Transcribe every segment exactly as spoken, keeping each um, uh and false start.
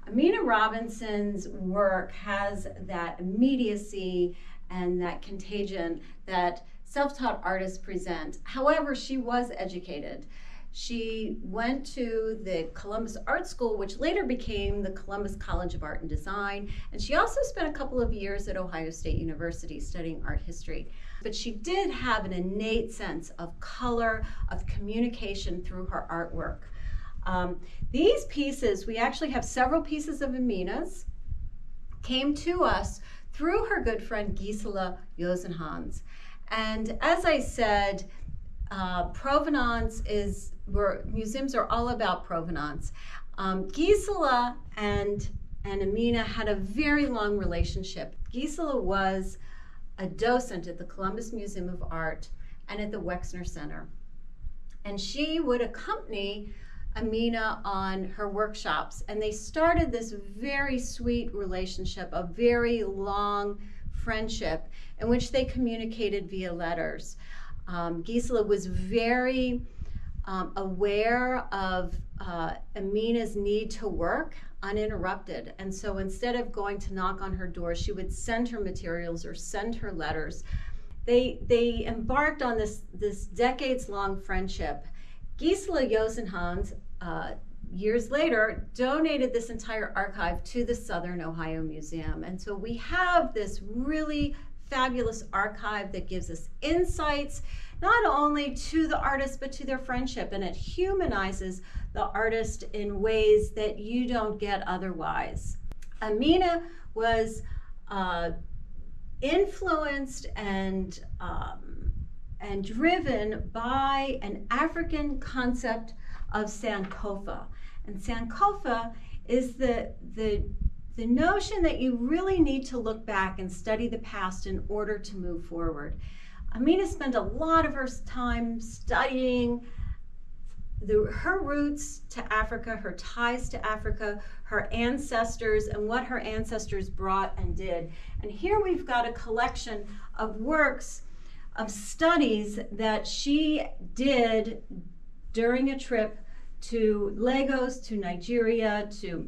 Aminah Robinson's work has that immediacy and that contagion that self-taught artists present. However, she was educated. She went to the Columbus Art School, which later became the Columbus College of Art and Design, and she also spent a couple of years at Ohio State University studying art history. But she did have an innate sense of color, of communication through her artwork. Um, these pieces, we actually have several pieces of Aminah's, came to us through her good friend Gisela Josenhans. And as I said, uh, provenance is, where museums are all about provenance. Um, Gisela and, and Aminah had a very long relationship. Gisela was a docent at the Columbus Museum of Art and at the Wexner Center. And she would accompany Aminah on her workshops, and they started this very sweet relationship, a very long friendship in which they communicated via letters. Um, Gisela was very um, aware of uh, Aminah's need to work uninterrupted, and so instead of going to knock on her door, she would send her materials or send her letters. They, they embarked on this, this decades-long friendship. Gisela Josenhans, uh, years later, donated this entire archive to the Southern Ohio Museum. And so we have this really fabulous archive that gives us insights, not only to the artist, but to their friendship. And it humanizes the artist in ways that you don't get otherwise. Aminah was uh, influenced and um, and driven by an African concept of Sankofa. And Sankofa is the, the, the notion that you really need to look back and study the past in order to move forward. Aminah spent a lot of her time studying the, her roots to Africa, her ties to Africa, her ancestors, and what her ancestors brought and did. And here we've got a collection of works, of studies that she did during a trip to Lagos, to Nigeria, to,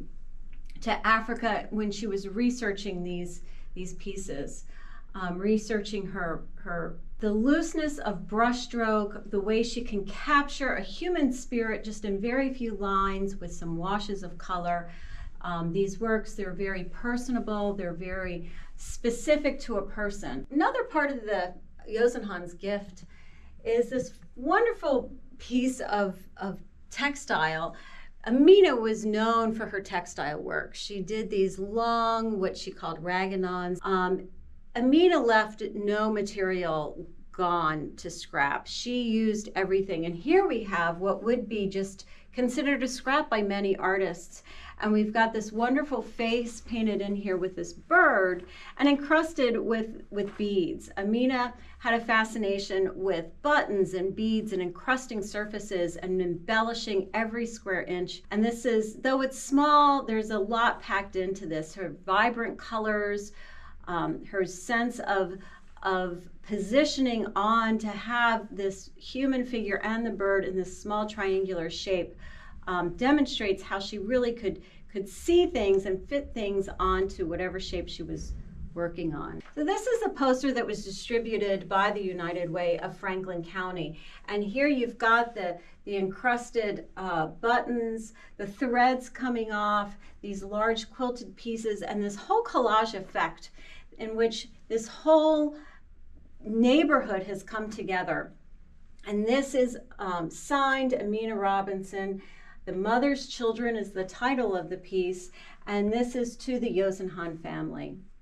to Africa, when she was researching these, these pieces, um, researching her, her, the looseness of brushstroke, the way she can capture a human spirit just in very few lines with some washes of color. Um, these works, they're very personable, they're very specific to a person. Another part of the Josenhans gift is this wonderful piece of, of textile. Aminah was known for her textile work. She did these long, what she called RagGonNons. Um, Aminah left no material gone to scrap. She used everything. And here we have what would be just considered a scrap by many artists. And we've got this wonderful face painted in here with this bird and encrusted with, with beads. Aminah had a fascination with buttons and beads and encrusting surfaces and embellishing every square inch. And this is, though it's small, there's a lot packed into this. Her vibrant colors, um, her sense of, of positioning on to have this human figure and the bird in this small triangular shape Um, demonstrates how she really could, could see things and fit things onto whatever shape she was working on. So this is a poster that was distributed by the United Way of Franklin County. And here you've got the, the encrusted uh, buttons, the threads coming off, these large quilted pieces, and this whole collage effect in which this whole neighborhood has come together. And this is um, signed Aminah Robinson. The Mother's Children is the title of the piece, and this is to the Josenhan family.